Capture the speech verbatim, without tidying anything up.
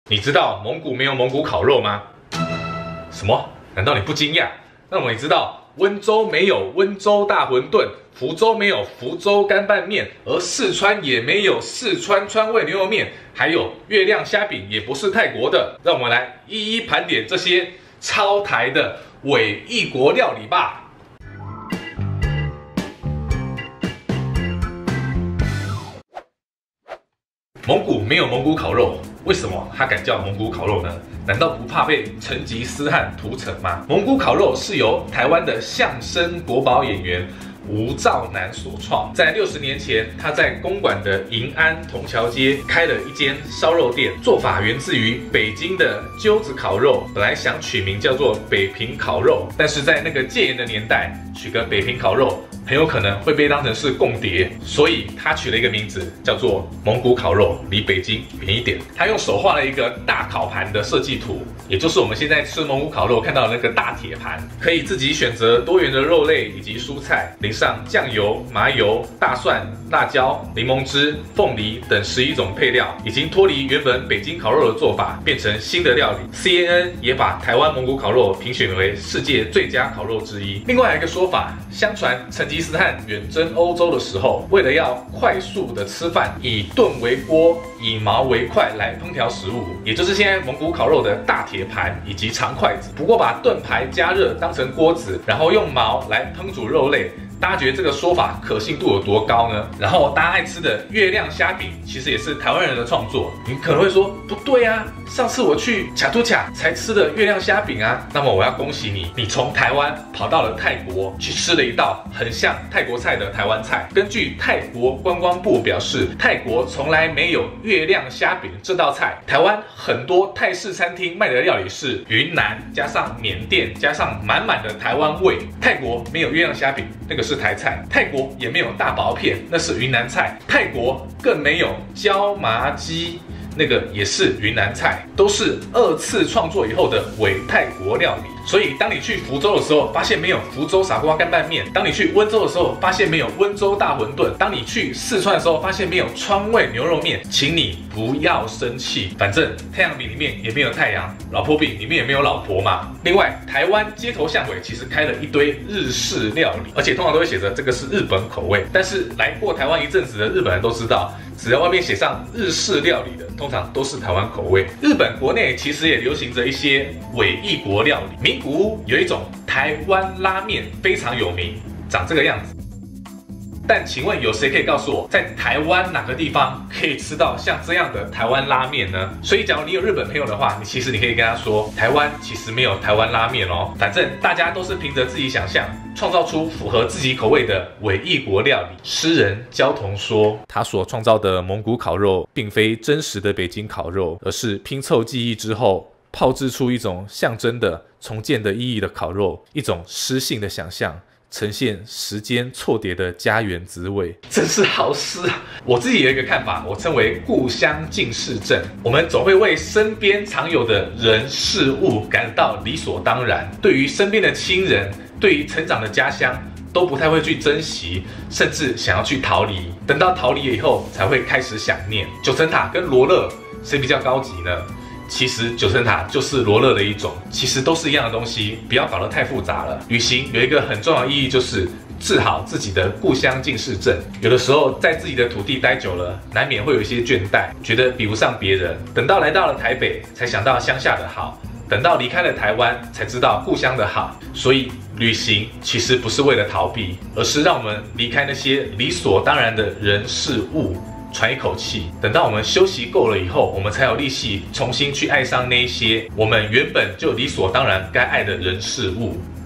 你知道蒙古没有蒙古烤肉吗？什么？难道你不惊讶？那么你知道温州没有温州大馄饨，福州没有福州干拌面，而四川也没有四川川味牛肉面，还有月亮虾饼也不是泰国的。让我们来一一盘点这些超台的伪异国料理吧。 蒙古没有蒙古烤肉，为什么它敢叫蒙古烤肉呢？难道不怕被成吉思汗屠城吗？蒙古烤肉是由台湾的相声国宝演员吴兆南所创。在六十年前，他在公馆的银安铜桥街开了一间烧肉店，做法源自于北京的鸠子烤肉，本来想取名叫做北平烤肉，但是在那个戒严的年代，取个北平烤肉。 很有可能会被当成是共谍，所以他取了一个名字叫做蒙古烤肉，离北京远一点。他用手画了一个大烤盘的设计图，也就是我们现在吃蒙古烤肉看到的那个大铁盘，可以自己选择多元的肉类以及蔬菜，淋上酱油、麻油、大蒜、辣椒、柠檬汁、凤梨等十一种配料，已经脱离原本北京烤肉的做法，变成新的料理。C N N 也把台湾蒙古烤肉评选为世界最佳烤肉之一。另外一个说法，相传成吉思汗远征欧洲的时候，为了要快速的吃饭，以盾为锅，以矛为筷来烹调食物，也就是现在蒙古烤肉的大铁盘以及长筷子。不过把盾牌加热当成锅子，然后用矛来烹煮肉类。 大家觉得这个说法可信度有多高呢？然后大家爱吃的月亮虾饼，其实也是台湾人的创作。你可能会说，不对啊，上次我去卡图卡才吃的月亮虾饼啊。那么我要恭喜你，你从台湾跑到了泰国去吃了一道很像泰国菜的台湾菜。根据泰国观光部表示，泰国从来没有月亮虾饼这道菜。台湾很多泰式餐厅卖的料理是云南加上缅甸加上满满的台湾味。泰国没有月亮虾饼，那个是 是台菜，泰国也没有大薄片，那是云南菜。泰国更没有椒麻鸡，那个也是云南菜，都是二次创作以后的伪泰国料理。所以，当你去福州的时候，发现没有福州傻瓜干拌面；当你去温州的时候，发现没有温州大馄饨；当你去四川的时候，发现没有川味牛肉面，请你不要生气，反正太阳饼里面也没有太阳，老婆饼里面也没有老婆嘛。另外，台湾街头巷尾其实开了一堆日式料理，而且通常都会写着这个是日本口味。但是来过台湾一阵子的日本人都知道，只要外面写上日式料理的，通常都是台湾口味。日本国内其实也流行着一些伪异国料理。 名古屋有一种台湾拉面非常有名，长这个样子。但请问有谁可以告诉我，在台湾哪个地方可以吃到像这样的台湾拉面呢？所以，假如你有日本朋友的话，你其实你可以跟他说，台湾其实没有台湾拉面哦。反正大家都是凭着自己想象，创造出符合自己口味的伪异国料理。诗人焦桐说，他所创造的蒙古烤肉，并非真实的北京烤肉，而是拼凑记忆之后。 炮制出一种象征的重建的意义的烤肉，一种诗性的想象，呈现时间错叠的家园滋味，真是好诗啊！我自己有一个看法，我称为故乡尽是症。我们总会为身边常有的人事物感到理所当然，对于身边的亲人，对于成长的家乡。 都不太会去珍惜，甚至想要去逃离。等到逃离了以后，才会开始想念。九层塔跟罗勒谁比较高级呢？其实九层塔就是罗勒的一种，其实都是一样的东西，不要搞得太复杂了。旅行有一个很重要的意义，就是治好自己的故乡尽是症。有的时候在自己的土地待久了，难免会有一些倦怠，觉得比不上别人。等到来到了台北，才想到乡下的好。 等到离开了台湾，才知道故乡的好。所以，旅行其实不是为了逃避，而是让我们离开那些理所当然的人事物，喘一口气。等到我们休息够了以后，我们才有力气重新去爱上那些我们原本就理所当然该爱的人事物。